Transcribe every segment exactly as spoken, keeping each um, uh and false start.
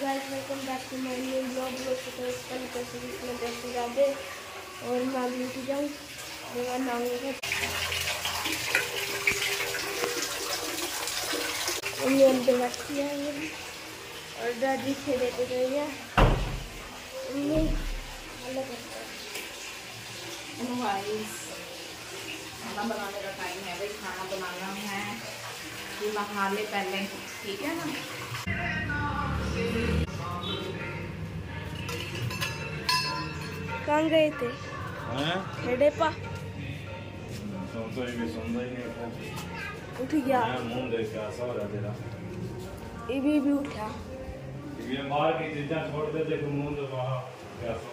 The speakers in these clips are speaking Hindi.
Guys, welcome back to my new vlog. लोग तो कल कैसे इतना कैसे जाते और मैं अभी उठ जाऊँ मेरा नाम है मम्मी अंदर रखी है और दादी खेले पे गई है। मम्मी अलग खाना बनाने का टाइम है भाई, खाना बनाना है कि नहा ले पहले, ठीक है ना। कहाँ गए थे? हेडेपा उठ गया, ये भी भी उठा। ये बाहर की चीजें छोड़ दे, देखो मुंह तो वहाँ क्या सो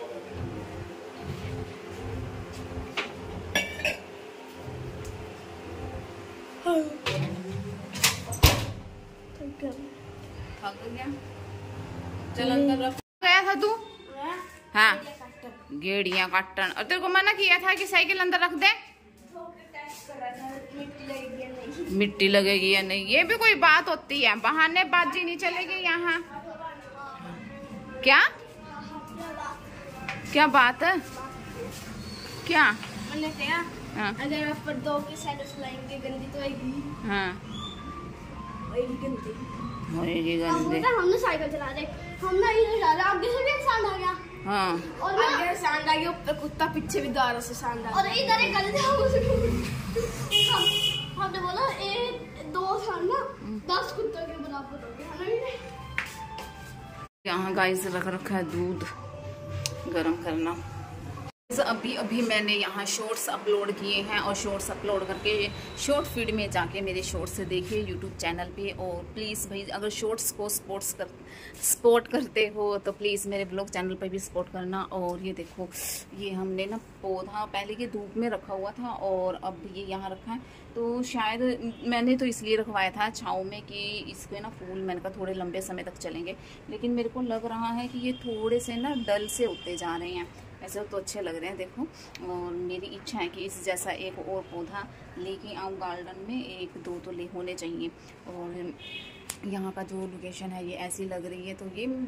थक गया। चल अंदर रख। गया था तू? हाँ, गेड़ियाँ काटन। और तेरे को मना किया था कि साइकिल अंदर रख दे। मिट्टी लगेगी या नहीं, ये भी कोई बात होती है? बहानेबाजी नहीं चलेगी यहाँ। क्या क्या बात है? क्या हाँ। अगर आप पर दो के साइड चलाएंगे गंदी तो आएगी। हाँ, होएगी गंदी, होएगी गंदी। हमने साइकिल चला रहे, हम ना इधर जा रहे, आगे से भी एक सांड आ गया। हाँ, और आगे सांड आ गया, ऊपर कुत्ता, पीछे भी द्वारा से सांड आ गया। और इधर एक गली था, हम हमने बोला एक दो सांड ना दस कुत्तों के बराबर हो गए। यहाँ गाइस रख रखा है दूध गरम करना। अभी अभी मैंने यहाँ शॉर्ट्स अपलोड किए हैं और शॉर्ट्स अपलोड करके शॉर्ट फीड में जाके मेरे शॉर्ट्स देखिए यूट्यूब चैनल पे। और प्लीज़ भाई अगर शॉर्ट्स को सपोर्ट्स कर सपोर्ट करते हो तो प्लीज़ मेरे ब्लॉग चैनल पे भी सपोर्ट करना। और ये देखो, ये हमने ना पौधा पहले ये धूप में रखा हुआ था और अब ये यहाँ रखा है। तो शायद मैंने तो इसलिए रखवाया था छाँव में कि इसके ना फूल मैंने कहा थोड़े लंबे समय तक चलेंगे, लेकिन मेरे को लग रहा है कि ये थोड़े से ना डल से उगते जा रहे हैं। ऐसे तो अच्छे लग रहे हैं देखो। और मेरी इच्छा है कि इस जैसा एक और पौधा लेके आऊँ गार्डन में, एक दो तो ले होने चाहिए। और यहाँ का जो लोकेशन है ये ऐसी लग रही है, तो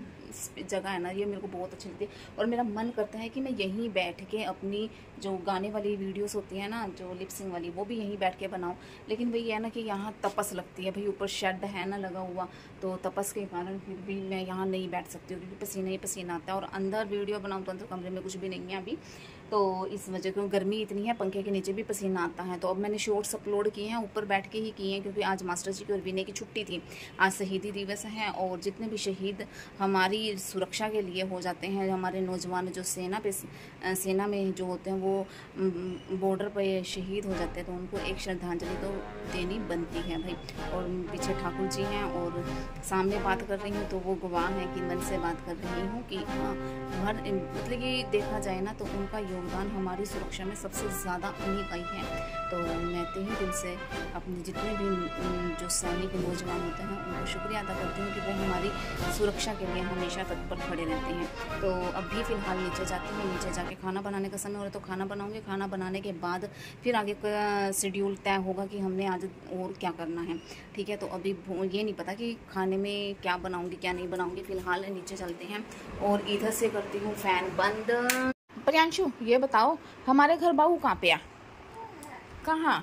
ये जगह है ना ये मेरे को बहुत अच्छी लगती है। और मेरा मन करता है कि मैं यहीं बैठ के अपनी जो गाने वाली वीडियोस होती है ना, जो लिपसिंग वाली, वो भी यहीं बैठ के बनाऊँ। लेकिन भाई है ना कि यहाँ तपस लगती है भाई, ऊपर शेड है ना लगा हुआ, तो तपस के कारण फिर भी मैं यहाँ नहीं बैठ सकती हूँ क्योंकि पसीना ही पसीना आता है। और अंदर वीडियो बनाऊँ तो अंदर कमरे में कुछ भी नहीं है अभी, तो इस वजह से गर्मी इतनी है, पंखे के नीचे भी पसीना आता है। तो अब मैंने शॉर्ट्स अपलोड किए हैं, ऊपर बैठ के ही किए हैं क्योंकि आज मास्टर जी की और विनय की छुट्टी थी। आज शहीदी दिवस है और जितने भी शहीद हमारी सुरक्षा के लिए हो जाते हैं, हमारे नौजवान जो सेना पे सेना में जो होते हैं वो बॉर्डर पर शहीद हो जाते हैं, तो उनको एक श्रद्धांजलि तो देनी बनती है भाई। और पीछे ठाकुर जी हैं और सामने बात कर रही हूँ तो वो गवाह हैं कि मन से बात कर रही हूँ कि हाँ, हर मतलब कि देखा जाए ना तो उनका योगदान हमारी सुरक्षा में सबसे ज़्यादा उन्हीं का ही है। तो मैं तहे दिल से अपने जितने भी जो सैनिक नौजवान होते हैं उनको शुक्रिया अदा करती हूँ कि वो हमारी सुरक्षा के लिए हमेशा तत्पर खड़े रहते हैं। तो अभी फ़िलहाल नीचे जाती हूँ, नीचे जाके खाना बनाने का समय हो रहा है तो खाना बनाऊँगी। खाना बनाने के बाद फिर आगे का शेड्यूल तय होगा कि हमने आज और क्या करना है, ठीक है। तो अभी ये नहीं पता कि खाने में क्या बनाऊँगी क्या नहीं बनाऊँगी। फ़िलहाल नीचे चलते हैं और इधर से करती हूँ फ़ैन बंद। प्रियांशु ये बताओ हमारे घर बाबू कहाँ पे है? कहाँ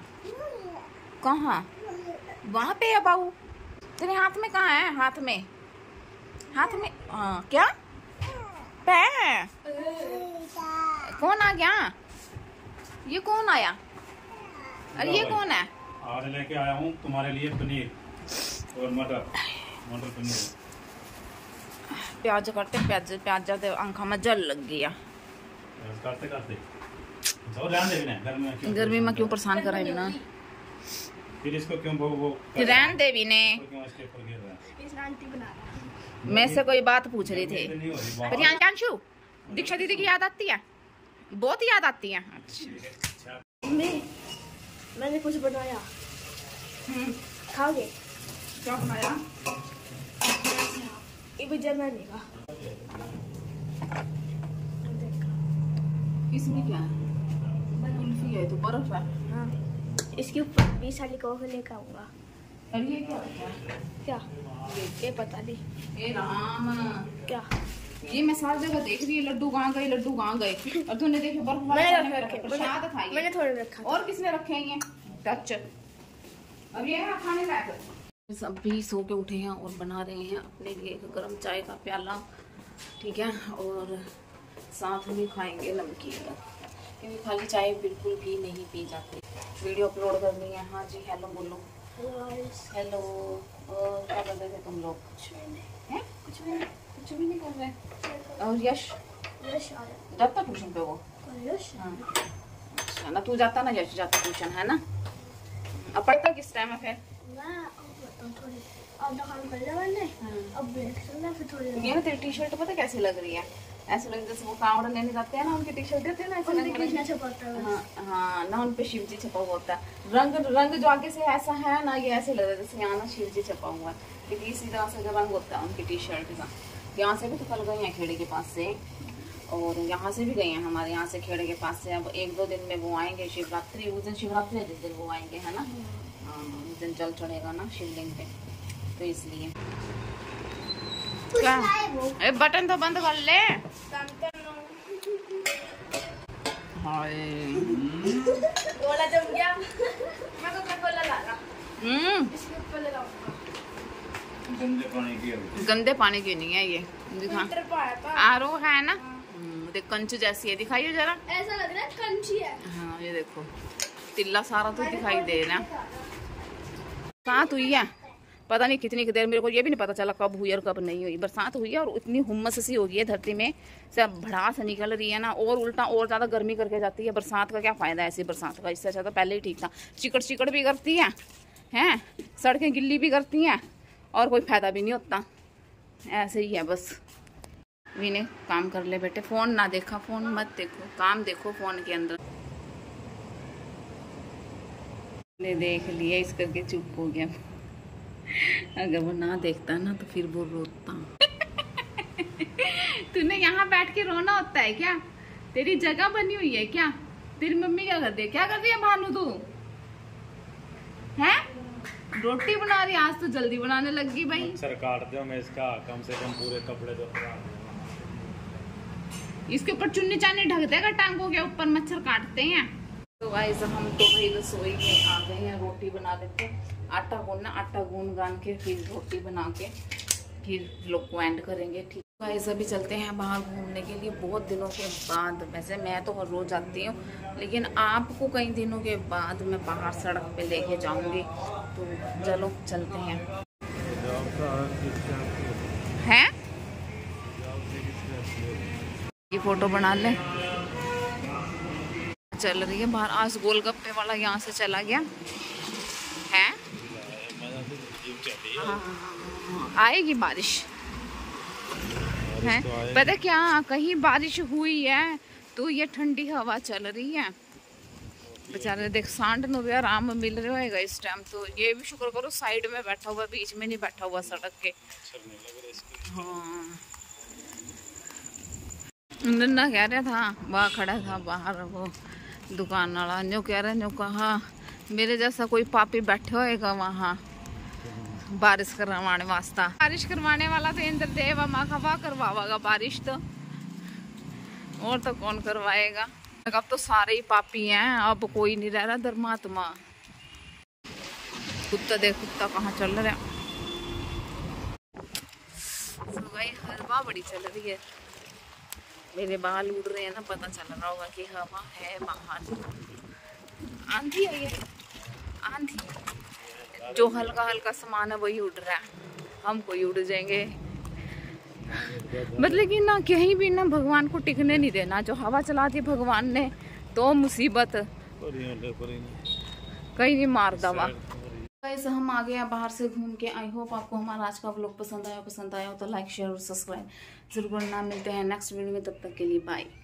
कहाँ? वहाँ पे है बाबू। तेरे हाथ में कहाँ है? हाथ में हाथ में आ, क्या पैर? कौन आ गया? ये कौन आया? अरे ये कौन है? आज लेके आया हूँ तुम्हारे लिए पनीर और मटर मटर पनीर। प्याज करते प्याज प्याज आंखा में जल लग गया। करते करते गर्मी गर्मी में क्यों परेशान कर रहे ना? फिर इसको क्यों वो वो रहन दे भी ने। मैं से कोई बात पूछ रही थी। प्रियांशु दीक्षा दीदी की याद आती है? बहुत याद आती है। अच्छा मैं मैंने कुछ बनाया, खाओगे? क्या बनाया? ये भी जर्मनी का। इसमें क्या है? कुल्फी है तो बर्फ है। हाँ, इसके ऊपर बीस साल का लेकर आऊंगा। और ये क्या होता है? क्या ये पता नहीं। ए राम, क्या ये मैं सारी जगह देख रही है लड्डू कहाँ गए लड्डू कहाँ गए, और तूने देखे बर्फ मैंने रखे प्रसाद खाई, मैंने थोड़े रखा। और किसने रखे हैं ये टच? अब ये है खाने लायक। सब भी सो के उठे हैं और बना रहे हैं अपने लिए गर्म चाय का प्याला, ठीक है, और साथ में खाएंगे नमकीन, क्योंकि खाली चाय बिल्कुल भी नहीं पी जाती। वीडियो अपलोड करनी है। हाँ जी, हेलो बोलो। हेलो, और क्या कर रहे थे तुम लोग? कुछ भी नहीं हैं? कुछ भी नहीं कुछ भी नहीं कर रहे। और यश यश आया जाता ट्यूशन पे? वो यश हाँ, अच्छा ना, तू जाता ना, यश जाता ट्यूशन, है ना? अब पढ़ता किस टाइम है फिर? मैं अब बताऊं थोड़ी, अब दुकान कर लिया मैंने, अब ब्रेक चल रहा है, फिर थोड़ी ये ना तेरी टी शर्ट पता कैसी लग रही है? ऐसे लग जैसे वो कावड़ लेने जाते हैं ना, उनकी टी शर्ट देते हैं ना, ऐसे रंग कृष्ण छपाता है। हाँ हाँ ना, उन पे शिव जी छपा हुआ होता है। रंग रंग जो आगे से ऐसा है ना, ये ऐसे लग रहा है जैसे यहाँ ना शिव जी छपा हुआ है, क्योंकि इसी तरह से रंग होता है उनकी टी शर्ट का। यहाँ से भी तो कल गई हैं खेड़े के पास से, और यहाँ से भी गए हैं हमारे यहाँ से खेड़े के पास से। अब एक दो दिन में वो आएंगे, शिवरात्रि, उस दिन शिवरात्रि है जिस दिन वो आएंगे, है ना? हाँ, उस दिन जल चढ़ेगा ना शिवलिंग पे, तो इसलिए। क्या ए, बटन तो बंद कर ले। हाय गोला जम गया। मैं तो गोला ला रहा, हम्म, इसके ऊपर लगाऊंगा। गंदे पानी की है। गंदे पानी की नहीं है ये, दिखा। फिल्टर पाया था। आर ओ है ना, देख कंच जैसी है, दिखाइए जरा। ऐसा लग रहा है कंची है। हाँ ये देखो, तिल्ला सारा तो दिखाई दे रहा है। बरसात हुई है, पता नहीं कितनी देर, मेरे को ये भी नहीं पता चला कब हुई और कब नहीं हुई। बरसात हुई है और इतनी हुम्मस सी हो गई है धरती में, सब भड़ास निकल रही है ना, और उल्टा और ज़्यादा गर्मी करके जाती है। बरसात का क्या फ़ायदा है ऐसी बरसात का? इससे अच्छा तो पहले ही ठीक था। चिकड़ चिकड़ भी करती है, हैं, सड़कें गिल्ली भी करती हैं, और कोई फायदा भी नहीं होता। ऐसे ही है बस। विने काम कर ले बेटे, फोन ना देखा, फोन मत देखो, काम देखो फोन के अंदर। ने देख लिया, इस करके चुप हो गया। अगर वो ना देखता ना तो फिर वो रोता। तूने यहाँ बैठ के रोना होता है क्या? तेरी जगह बनी हुई है क्या? तेरी मम्मी क्या कर दे, क्या कर रही है भानु तू? हैं? रोटी बना रही, आज तो जल्दी बनाने लगी भाई। मच्छर काट दो मैं इसका, कम से कम पूरे कपड़े तो इसके ऊपर चुन्नी चानी ढक देगा, टांगों के ऊपर मच्छर काटते हैं। तो गाइस हम तो भाई रसोई में आ गए हैं, रोटी बना लेते हैं। आटा गूंदना, आटा गूंद गान के फिर रोटी बना के फिर लोग को एंड करेंगे, ठीक। गाइस अभी चलते हैं बाहर घूमने के लिए, बहुत दिनों के बाद। वैसे मैं तो हर रोज आती हूँ, लेकिन आपको कई दिनों के बाद मैं बाहर सड़क पे लेके जाऊंगी, तो चलो चलते हैं। हैं? ये फोटो बना ले। चल रही है बाहर, आज गोलगप्पे वाला यहाँ से चला गया है। हाँ, आएगी बारिश है, पता क्या, कहीं बारिश हुई है तो ये ठंडी हवा चल रही है। बेचारे देख सांड नो भी आराम मिल रहा है इस टाइम, तो ये भी शुक्र करो साइड में बैठा हुआ, बीच में नहीं बैठा हुआ सड़क के। हाँ, नन्ना कह रहा था, वहाँ खड़ा था बाहर वो दुकान वाला, न्यू कह रहे न्यू कहा मेरे जैसा कोई पापी बैठे होएगा वहाँ बारिश करवाने वास्ता। बारिश करवाने वाला तो इंद्रदेव अमा खवा करवाएगा बारिश, तो और तो कौन करवाएगा? अब तो सारे ही पापी हैं, अब कोई नहीं रह रहा धर्मात्मा। कुत्ता देख, कुत्ता कहाँ चल रहा है। हवा बड़ी चल रही है, मेरे बाल उड़ रहे हैं ना, पता चल रहा होगा कि हवा है बाहर। आंधी आई है, आंधी, जो हल्का हल्का सामान है वही उड़ रहा है, हम कोई उड़ जाएंगे। मतलब कि ना कहीं भी ना भगवान को टिकने नहीं देना, जो हवा चला दी भगवान ने तो मुसीबत कहीं नहीं मार दवा। गाइस हम आ गए हैं बाहर से घूम के। आई होप आपको हमारा आज का व्लॉग पसंद आया पसंद आया हो तो लाइक शेयर और सब्सक्राइब जरूर करना। मिलते हैं नेक्स्ट वीडियो में, तब तक के लिए बाय।